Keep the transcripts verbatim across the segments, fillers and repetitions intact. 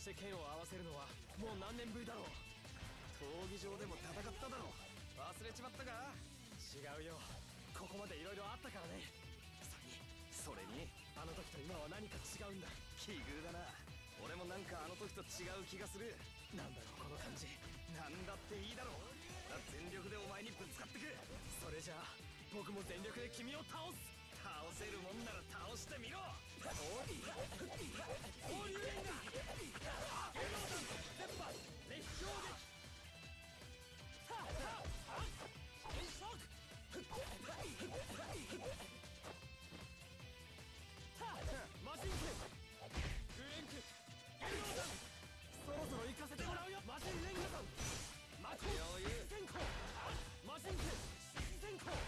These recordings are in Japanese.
して剣を合わせるのはもう何年ぶりだろう。闘技場でも戦っただろう。忘れちまったか。違うよ、ここまで色々あったからね。それにそれにあの時と今は何か違うんだ。奇遇だな。俺もなんかあの時と違う気がする。なんだろうこの感じ。なんだっていいだろう。全力でお前にぶつかってく。それじゃあ僕も全力で君を倒す。倒せるもんなら倒してみろ。放流連打、芸能弾、絶波烈氷撃、変色、魔人剣、空炎剣、芸能弾。そろそろ行かせてもらうよ。魔人連打弾、魔法先行、魔人剣七先行、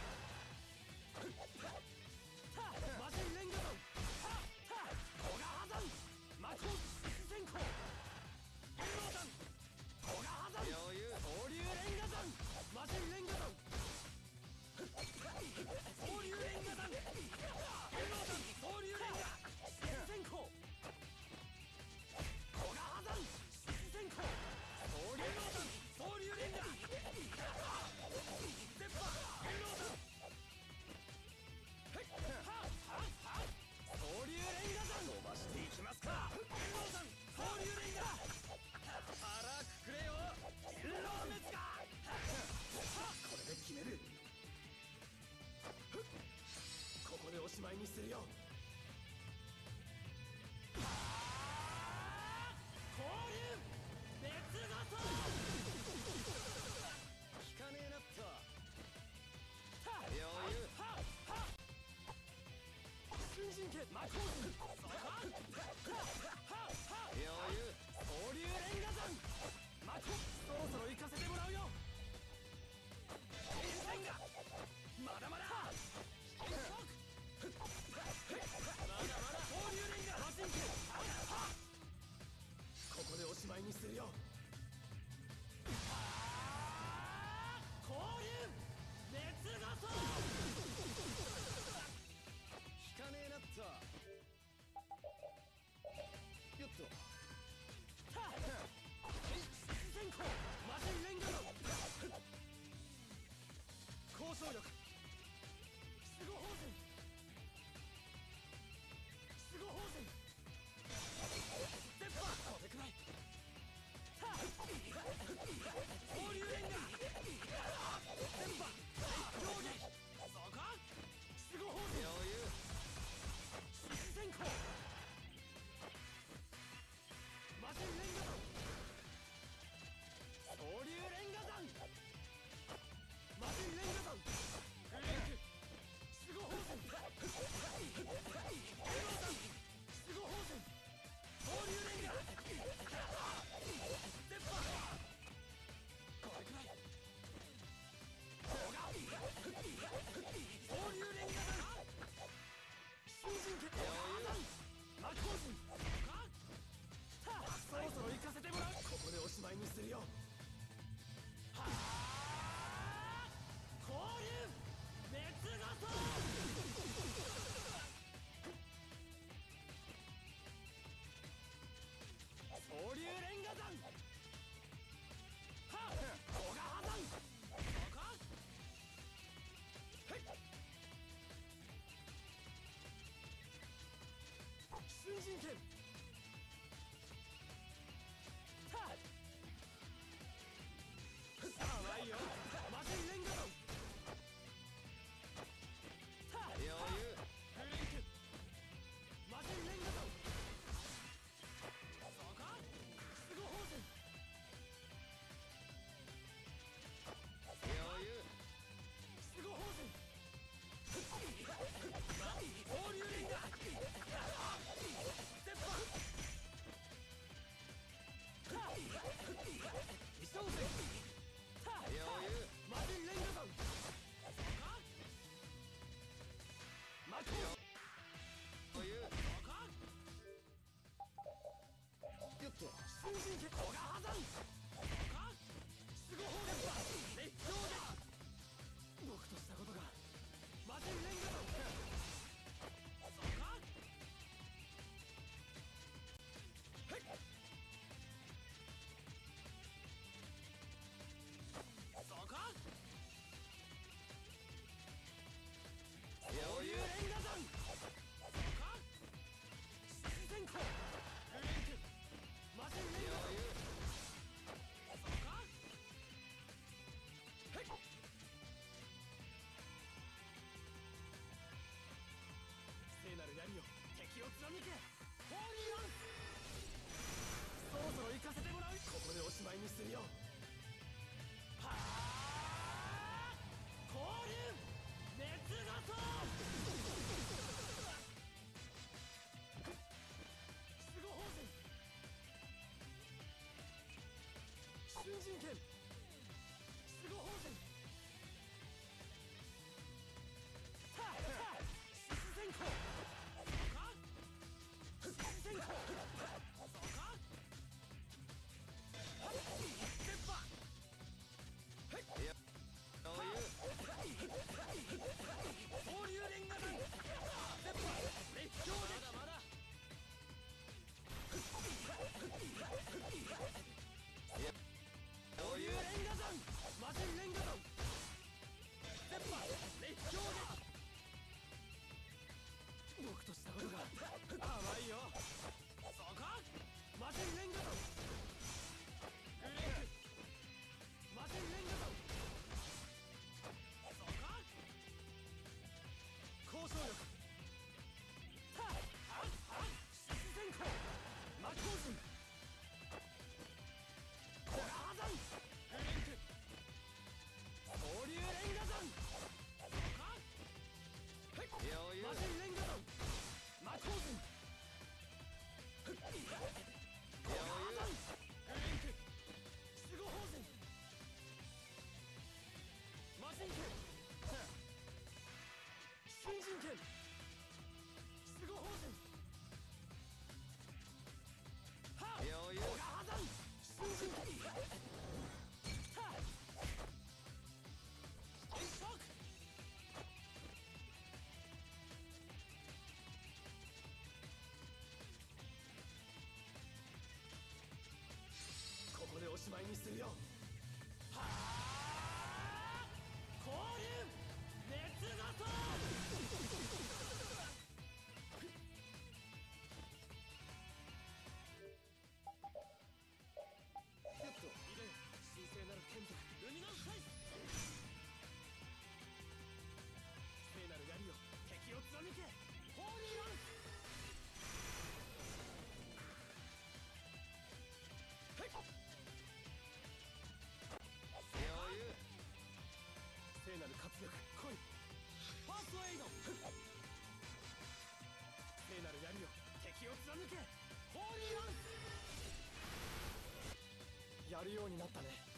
魔人連打弾、古賀破山、魔法七先行、芸能弾、古賀破山、放流連打弾、魔人連打弾、放流連打弾、芸能弾、放流連打七先行、古賀破山七先行、放流弾、放流連打絶波芸能弾、放流連打弾、伸ばしていきますか。芸能弾、放流連打、腹くくれよ天狼滅か。これで決める。ここでおしまいにするよ。放流別ごと効かねえなっと。余裕。瞬神剣魔法陣、余裕。放流連打弾、魔法。そろそろ行かせてもらうよ。連打、まだまだ。まだまだ。放流連打、魔神剣。ここでおしまいにするよ。放流別ごと引かねえなっと。よっと。先行魔人連打弾、交渉力、出護法陣、出護法陣、絶波これくらい。放流連打、電波烈氷撃、そこ出護法陣、余裕。七先行魔人連打弾、放流連打弾、魔人連打弾、空撃、出護法陣、芸能弾、出護法陣、放流連打電波これくらい。放流連打弾、新人決定魔法陣、そろそろ行かせてもらう。ここでおしまいにするよ。はあ放流別ごと放流連打弾、はっ古賀破山、そこへっ瞬神剣、はっさあまいよ魔人連打弾、はっ余裕。フレンク魔人連打弾、そこ出護法陣、余裕。出護法陣、放流連打絶波微小戦、余裕。魔人連打弾、魔法余裕。よっと瞬神剣、古賀破山、出護法電波烈氷撃、僕としたことが。魔人連打弾、そこへっにするよ。はあ降臨熱画とヒュッと入れ神聖なる剣とルミナスサイズ聖なる槍よ敵を貫けホーリーランス余裕聖なる活力来いファーストエイド聖なる槍よ敵を貫けホーリーランスやるようになったね。